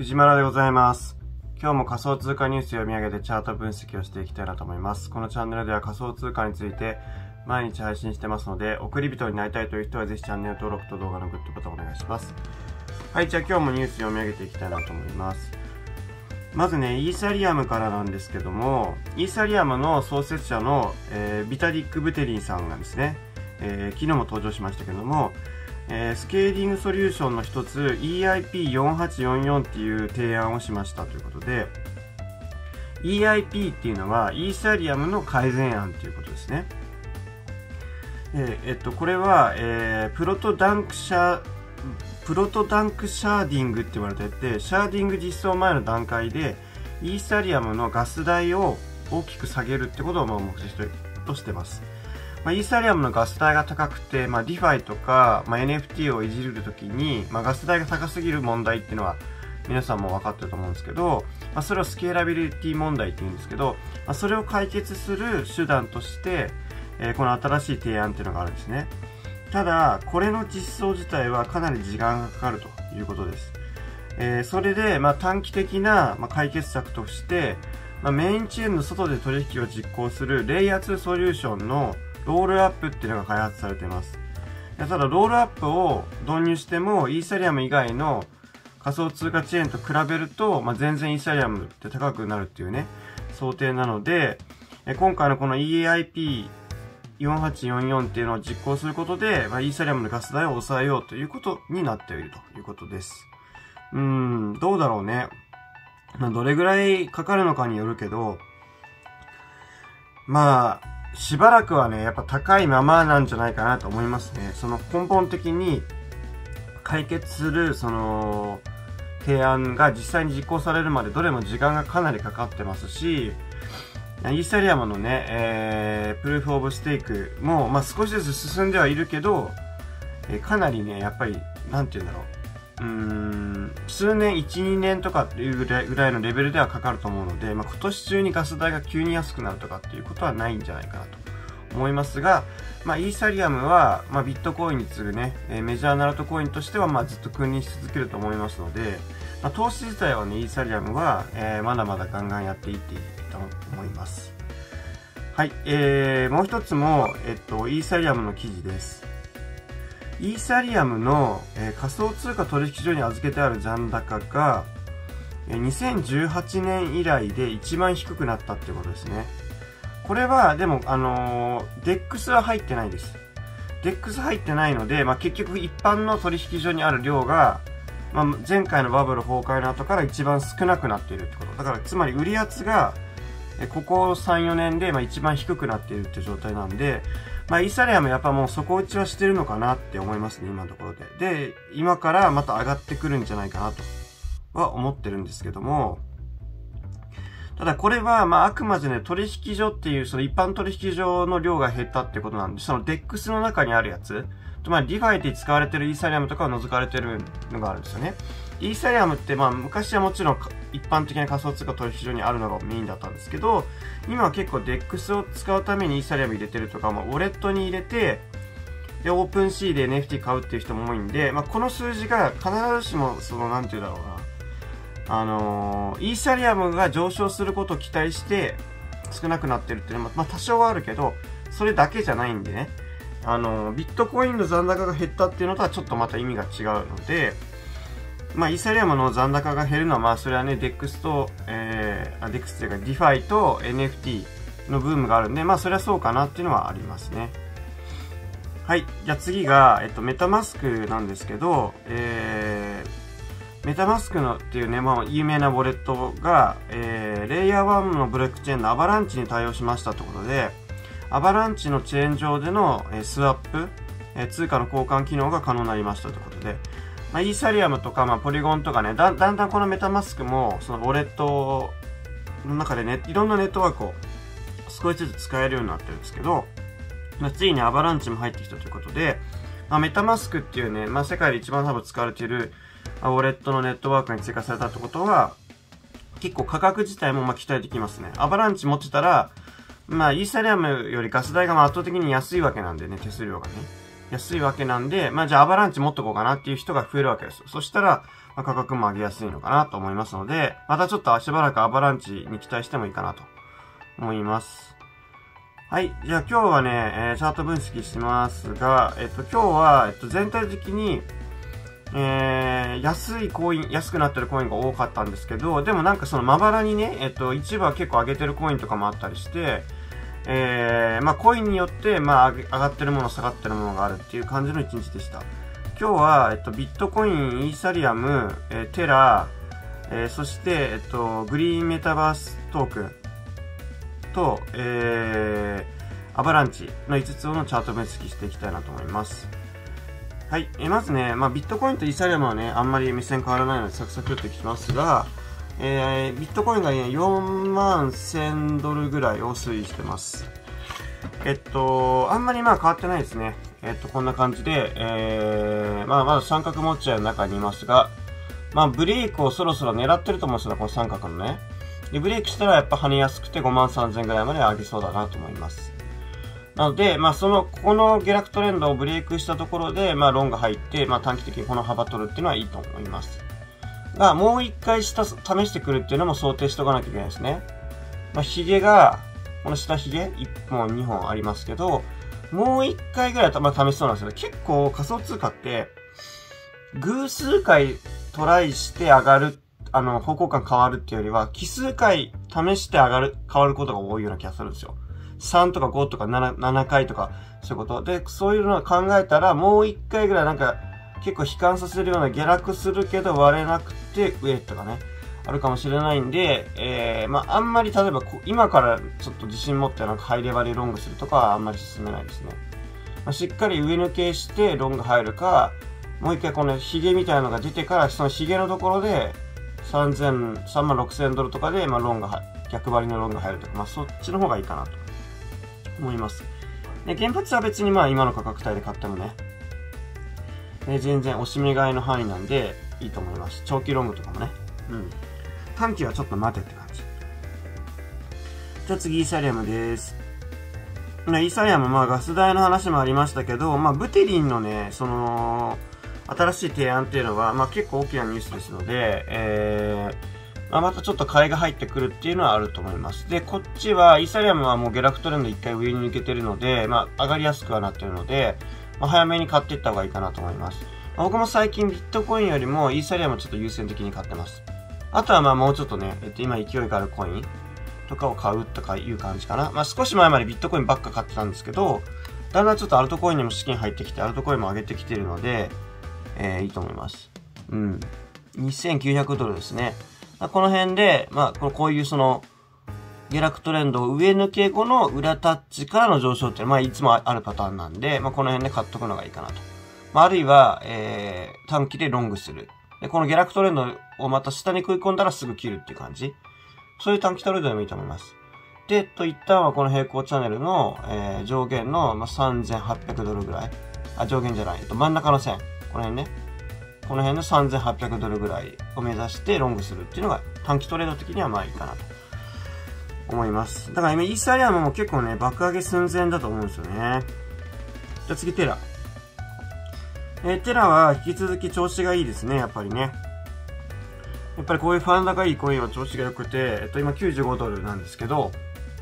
藤原でございます。今日も仮想通貨ニュース読み上げてチャート分析をしていきたいなと思います。このチャンネルでは仮想通貨について毎日配信してますので、送り人になりたいという人はぜひチャンネル登録と動画のグッドボタンお願いします。はい、じゃあ今日もニュース読み上げていきたいなと思います。まずね、イーサリアムからなんですけども、イーサリアムの創設者の、ビタリック・ブテリンさんがですね、昨日も登場しましたけども、スケーリングソリューションの一つ EIP4844 っていう提案をしましたということで、 EIP っていうのはイーサリアムの改善案ということですね。これは、プロトダンクシャーディングって言われてて、シャーディング実装前の段階でイーサリアムのガス代を大きく下げるってことを目的としてます。イーサリアムのガス代が高くて、ディファイとか、NFT をいじるときに、ガス代が高すぎる問題っていうのは皆さんも分かってると思うんですけど、それをスケーラビリティ問題って言うんですけど、それを解決する手段として、この新しい提案っていうのがあるんですね。ただ、これの実装自体はかなり時間がかかるということです。それで、短期的な、解決策として、メインチェーンの外で取引を実行するレイヤー2ソリューションのロールアップっていうのが開発されています。ただ、ロールアップを導入しても、イーサリアム以外の仮想通貨チェーンと比べると、全然イーサリアムって高くなるっていうね、想定なので、今回のこの EIP4844 っていうのを実行することで、イーサリアムのガス代を抑えようということになっているということです。どうだろうね。どれぐらいかかるのかによるけど、しばらくはね、やっぱ高いままなんじゃないかなと思いますね。その根本的に解決する、提案が実際に実行されるまでどれも時間がかなりかかってますし、イーサリアムのね、プルーフオブステークも、少しずつ進んではいるけど、かなりね、やっぱり、なんて言うんだろう。数年、1、2年とかっていうぐらいのレベルではかかると思うので、今年中にガス代が急に安くなるとかっていうことはないんじゃないかなと思いますが、イーサリアムは、ビットコインに次ぐね、メジャーなアルトコインとしては、ずっと君臨し続けると思いますので、投資自体はね、イーサリアムは、まだまだガンガンやっていっていいと思います。はい、もう一つも、イーサリアムの記事です。イーサリアムの、仮想通貨取引所に預けてある残高が、2018年以来で一番低くなったっていうことですね。これは、でも、DEX は入ってないです。DEX 入ってないので、結局一般の取引所にある量が、前回のバブル崩壊の後から一番少なくなっているってこと。だから、つまり売り圧が、ここ3、4年で、一番低くなっているって状態なんで、イーサリアムやっぱもう底打ちはしてるのかなって思いますね、今のところで。で、今からまた上がってくるんじゃないかなとは思ってるんですけども、ただこれは、あくまでね、取引所っていう、その一般取引所の量が減ったってことなんで、その DEX の中にあるやつ、ディファイで使われてるイーサリアムとかは除かれてるのがあるんですよね。イーサリアムって、昔はもちろん一般的な仮想通貨取引所にあるのがメインだったんですけど、今は結構 DEX を使うためにイーサリアム入れてるとか、ウォレットに入れて、で、オープンシーで NFT 買うっていう人も多いんで、この数字が必ずしも、なんて言うだろうな。イーサリアムが上昇することを期待して少なくなってるっていうのは、多少はあるけど、それだけじゃないんでね。ビットコインの残高が減ったっていうのとはちょっとまた意味が違うので、イーサリアムの残高が減るのは、それはね、DEX と、DEX というか DeFi と NFT のブームがあるんで、それはそうかなっていうのはありますね。はい。じゃあ次が、メタマスクなんですけど、メタマスクのっていうね、有名なウォレットが、レイヤー1のブロックチェーンのアバランチに対応しましたということで、アバランチのチェーン上での、スワップ、通貨の交換機能が可能になりましたということで、イーサリアムとか、ポリゴンとかね、だんだんこのメタマスクも、そのウォレットの中でね、いろんなネットワークを少しずつ使えるようになってるんですけど、ついにアバランチも入ってきたということで、メタマスクっていうね、世界で一番多分使われている、ウォレットのネットワークに追加されたってことは、結構価格自体も期待できますね。アバランチ持ってたら、イーサリアムよりガス代が圧倒的に安いわけなんでね、手数料がね。安いわけなんで、じゃあアバランチ持っとこうかなっていう人が増えるわけですよ。そしたら、 まあ、価格も上げやすいのかなと思いますので、またちょっとしばらくアバランチに期待してもいいかなと思います。はい。じゃあ今日はね、チャート分析しますが、今日は、全体的に、安くなってるコインが多かったんですけど、でもなんかそのまばらにね、一部は結構上げてるコインとかもあったりして、まあコインによって、まあ上がってるもの、下がってるものがあるっていう感じの一日でした。今日は、ビットコイン、イーサリアム、テラ、そして、グリーンメタバーストークンと、アバランチの5つのチャート分析していきたいなと思います。はい。まずね、まあ、ビットコインとイーサリアムはね、あんまり目線変わらないので、サクサクってきますが、ビットコインがね、41,000 ドルぐらいを推移してます。あんまりまあ変わってないですね。こんな感じで、まあ、まだ三角持ち合いの中にいますが、まあ、ブレイクをそろそろ狙ってると思うんですよ、この三角のね。で、ブレイクしたらやっぱ跳ねやすくて53,000ぐらいまで上げそうだなと思います。なので、まあ、ここの下落トレンドをブレイクしたところで、まあ、ロング入って、まあ、短期的にこの幅取るっていうのはいいと思います。が、もう一回試してくるっていうのも想定しておかなきゃいけないですね。まあ、ヒゲが、この下ヒゲ1本、2本ありますけど、もう一回ぐらいまあ、試しそうなんですけど、結構仮想通貨って、偶数回トライして上がる、方向感変わるっていうよりは、奇数回試して変わることが多いような気がするんですよ。3とか5とか7回とか、そういうこと。で、そういうのを考えたら、もう一回ぐらいなんか、結構悲観させるような下落するけど割れなくて上とかね、あるかもしれないんで、まあ、あんまり例えば、今からちょっと自信持ってなんかハイレバルロングするとかはあんまり進めないですね。まあ、しっかり上抜けしてロング入るか、もう一回このヒゲみたいなのが出てから、そのヒゲのところで、36,000 ドルとかで、まあ、逆張りのロング入るとか、まあ、そっちの方がいいかなと思います。で、原発は別にまあ今の価格帯で買ってもね、全然押し目買いの範囲なんでいいと思います。長期ロングとかもね。うん。短期はちょっと待てって感じ。じゃあ次、イーサリアムです。イーサリアム、まあガス代の話もありましたけど、まあブテリンのね、新しい提案っていうのは、まあ結構大きなニュースですので、まあ、またちょっと買いが入ってくるっていうのはあると思います。で、こっちは、イーサリアムはもう下落トレンド一回上に抜けてるので、まあ、上がりやすくはなってるので、まあ、早めに買っていった方がいいかなと思います。まあ、僕も最近ビットコインよりもイーサリアムをちょっと優先的に買ってます。あとはまあもうちょっとね、今勢いがあるコインとかを買うとかいう感じかな。まあ、少し前までビットコインばっか買ってたんですけど、だんだんちょっとアルトコインにも資金入ってきて、アルトコインも上げてきてるので、いいと思います。うん。2,900 ドルですね。この辺で、まあ、こういう下落トレンドを上抜け後の裏タッチからの上昇って、まあ、いつもあるパターンなんで、まあ、この辺で買っとくのがいいかなと。まあ、あるいは、短期でロングする。で、この下落トレンドをまた下に食い込んだらすぐ切るっていう感じ。そういう短期トレードでもいいと思います。で、一旦はこの平行チャンネルの、上限の、まあ、3,800 ドルぐらい。上限じゃない。真ん中の線。この辺ね。この辺の3,800 ドルぐらいを目指してロングするっていうのが短期トレード的にはまあいいかなと思います。だから今イーサリアムも結構ね、爆上げ寸前だと思うんですよね。じゃあ次テラ。テラは引き続き調子がいいですね、やっぱりね。やっぱりこういうファン高いコインは調子が良くて、今95ドルなんですけど、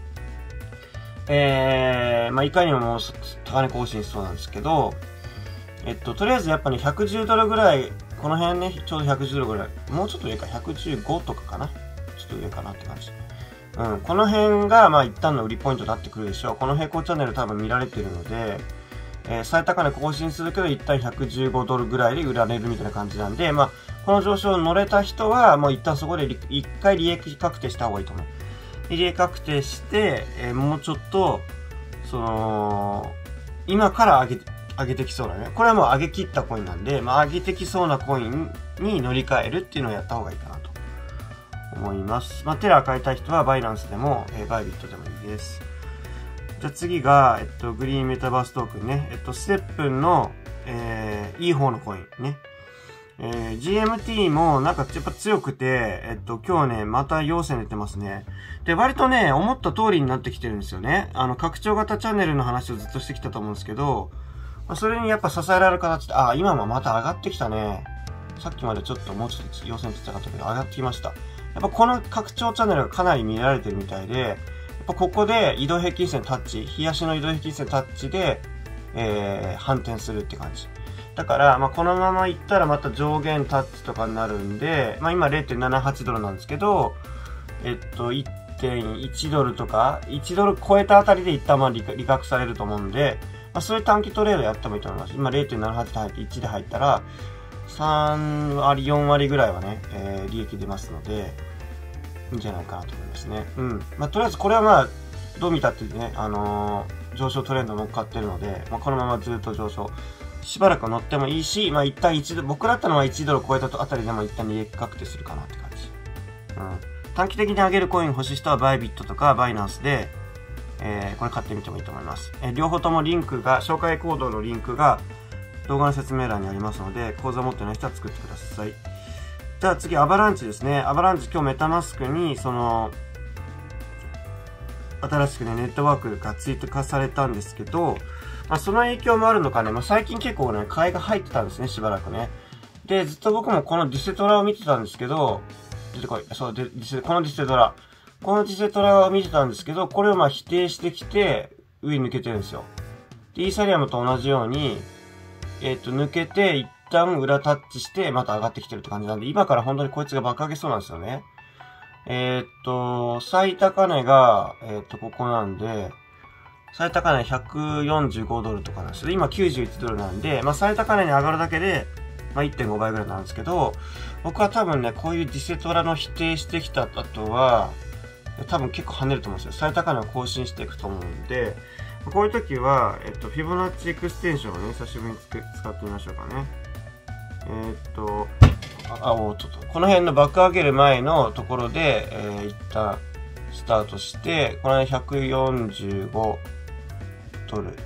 まあいかにも高値更新しそうなんですけど、とりあえずやっぱね、110ドルぐらい、この辺ね、ちょうど110ドルぐらい、もうちょっと上か、115とかかな。ちょっと上かなって感じ。うん、この辺が、まあ一旦の売りポイントになってくるでしょう。この平行チャンネル多分見られてるので、最高値更新するけど、一旦115ドルぐらいで売られるみたいな感じなんで、まあ、この上昇乗れた人は、もう一旦そこで一回利益確定した方がいいと思う。利益確定して、もうちょっと、今から上げてきそうだね。これはもう上げ切ったコインなんで、まあ上げてきそうなコインに乗り換えるっていうのをやった方がいいかなと思います。まあテラー買いたい人はバイナンスでも、バイビットでもいいです。じゃあ次が、グリーンメタバーストークンね。ステップンの、いい方のコインね。GMT もなんかやっぱ強くて、今日ね、また陽線出てますね。で、割とね、思った通りになってきてるんですよね。拡張型チャンネルの話をずっとしてきたと思うんですけど、それにやっぱ支えられる形で、今もまた上がってきたね。 さっきまでちょっともうちょっと要線ちっちゃかったけど、上がってきました。やっぱこの拡張チャンネルがかなり見られてるみたいで、やっぱここで移動平均線タッチ、日足の移動平均線タッチで、反転するって感じ。だから、まあ、このまま行ったらまた上限タッチとかになるんで、まあ、今 0.78 ドルなんですけど、1.1 ドルとか、1ドル超えたあたりで一旦まあ利確されると思うんで、まあ、そういう短期トレードやってもいいと思います。今 0.78 で入って1で入ったら、3割、4割ぐらいはね、利益出ますので、いいんじゃないかなと思いますね。うん。まあ、とりあえずこれはまあ、どう見たってね、上昇トレンド乗っかってるので、まあ、このままずっと上昇。しばらく乗ってもいいし、まあ、一旦僕だったのは1ドル超えたあたりでも一旦利益確定するかなって感じ。うん。短期的に上げるコイン欲しい人はバイビットとかバイナンスで、これ買ってみてもいいと思います。両方ともリンクが、紹介コードのリンクが動画の説明欄にありますので、口座持ってない人は作ってください。じゃあ次、アバランチですね。アバランチ今日メタマスクに、新しくね、ネットワークが追加されたんですけど、まあ、その影響もあるのかね、まあ、最近結構ね、買いが入ってたんですね、しばらくね。で、ずっと僕もこのディセトラを見てたんですけど、出てこい。そう、このディセトラ。このディセトラを見てたんですけど、これをまあ否定してきて、上に抜けてるんですよ。で、イーサリアムと同じように、抜けて、一旦裏タッチして、また上がってきてるって感じなんで、今から本当にこいつが爆上げそうなんですよね。最高値が、ここなんで、最高値145ドルとかなんですよ。今91ドルなんで、まあ最高値に上がるだけで、まあ 1.5 倍ぐらいなんですけど、僕は多分ね、こういうディセトラの否定してきた後は、多分結構跳ねると思うんですよ。最高値を更新していくと思うんで、こういう時は、フィボナッチエクステンションをね、久しぶりに使ってみましょうかね。ちょっと、この辺の爆上げる前のところで、一旦スタートして、この辺145ドル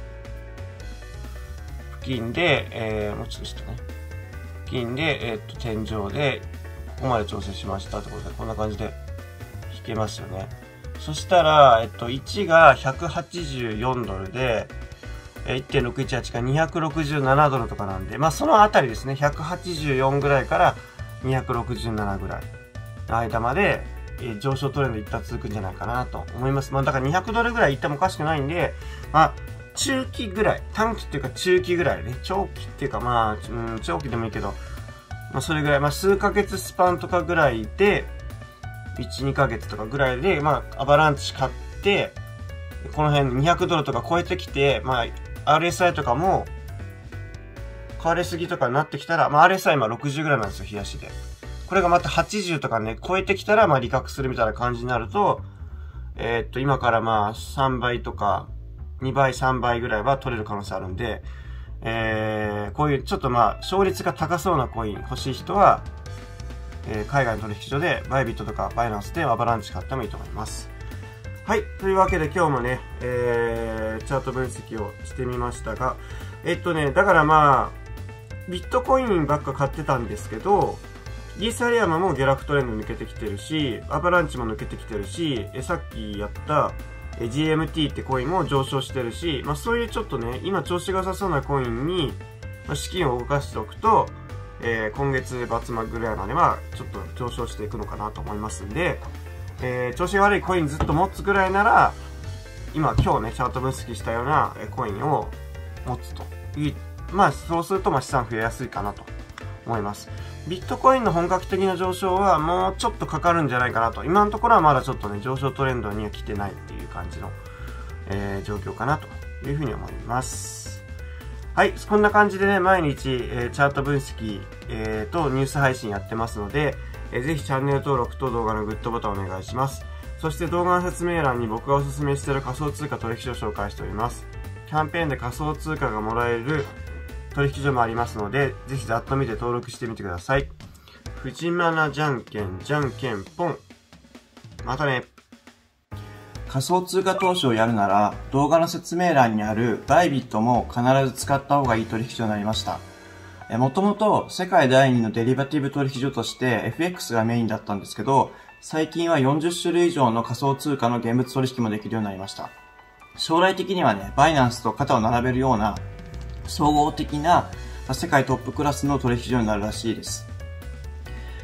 付近で、もうちょっとしたね。付近で、天井で、ここまで調整しましたってことで、こんな感じで引けますよね。そしたら、1が184ドルで、1.618 が267ドルとかなんで、まあそのあたりですね、184ぐらいから267ぐらいの間まで、上昇トレンド一旦続くんじゃないかなと思います。まあだから200ドルぐらいいってもおかしくないんで、まあ中期ぐらい、短期っていうか中期ぐらいね、長期っていうかまあ、長期でもいいけど、まあそれぐらい、まあ数ヶ月スパンとかぐらいで、1、2ヶ月とかぐらいで、まあアバランチ買って、この辺200ドルとか超えてきて、まあ RSI とかも、買われすぎとかになってきたら、まあ RSI 今60ぐらいなんですよ、冷やしで。これがまた80とかね、超えてきたら、まあ利確するみたいな感じになると、今からまあ3倍とか、2倍、3倍ぐらいは取れる可能性あるんで、こういうちょっとまあ、勝率が高そうなコイン欲しい人は、海外の取引所で、バイビットとかバイナンスでアバランチ買ってもいいと思います。はい。というわけで今日もね、チャート分析をしてみましたが、だからまあ、ビットコインばっか買ってたんですけど、イーサリアムも下落トレンド抜けてきてるし、アバランチも抜けてきてるし、さっきやった、GMT ってコインも上昇してるし、まあそういうちょっとね、今調子が良さそうなコインに、まあ、資金を動かしておくと、今月末ぐらいまではちょっと上昇していくのかなと思いますんで、調子が悪いコインずっと持つぐらいなら、今日ね、チャート分析したようなコインを持つという、まあそうするとまあ資産増えやすいかなと思います。ビットコインの本格的な上昇はもうちょっとかかるんじゃないかなと。今のところはまだちょっとね、上昇トレンドには来てないっていう感じの、状況かなというふうに思います。はい。こんな感じでね、毎日、チャート分析、とニュース配信やってますので、ぜひチャンネル登録と動画のグッドボタンお願いします。そして動画の説明欄に僕がおすすめしている仮想通貨取引所を紹介しております。キャンペーンで仮想通貨がもらえる取引所もありますので、ぜひざっと見て登録してみてください。藤マナじゃんけん、じゃんけんぽん。またね。 仮想通貨投資をやるなら、動画の説明欄にあるバイビットも必ず使った方がいい取引所になりました。もともと世界第2のデリバティブ取引所として FX がメインだったんですけど、最近は40種類以上の仮想通貨の現物取引もできるようになりました。将来的にはね、バイナンスと肩を並べるような総合的な世界トップクラスの取引所になるらしいです。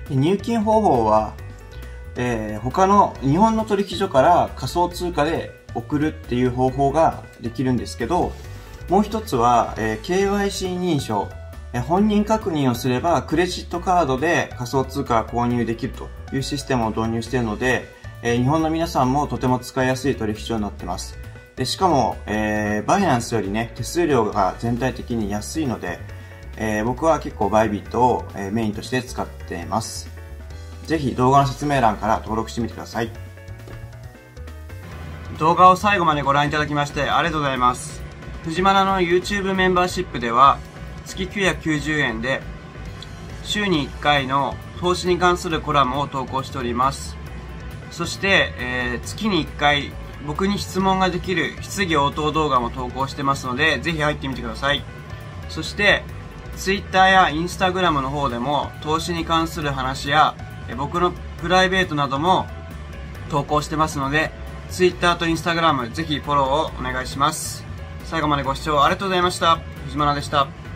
入金方法は、他の日本の取引所から仮想通貨で送るっていう方法ができるんですけど、もう一つは、KYC 認証、本人確認をすればクレジットカードで仮想通貨を購入できるというシステムを導入しているので、日本の皆さんもとても使いやすい取引所になっています。でしかも、バイナンスよりね、手数料が全体的に安いので、僕は結構バイビットをメインとして使っています。ぜひ動画の説明欄から登録してみてください。 動画を最後までご覧いただきましてありがとうございます。藤マナの YouTube メンバーシップでは月990円で週に1回の投資に関するコラムを投稿しております。そして、月に1回僕に質問ができる質疑応答動画も投稿してますので、ぜひ入ってみてください。そして Twitter や Instagram の方でも投資に関する話や僕のプライベートなども投稿してますので、Twitter と Instagram ぜひフォローをお願いします。最後までご視聴ありがとうございました。藤マナでした。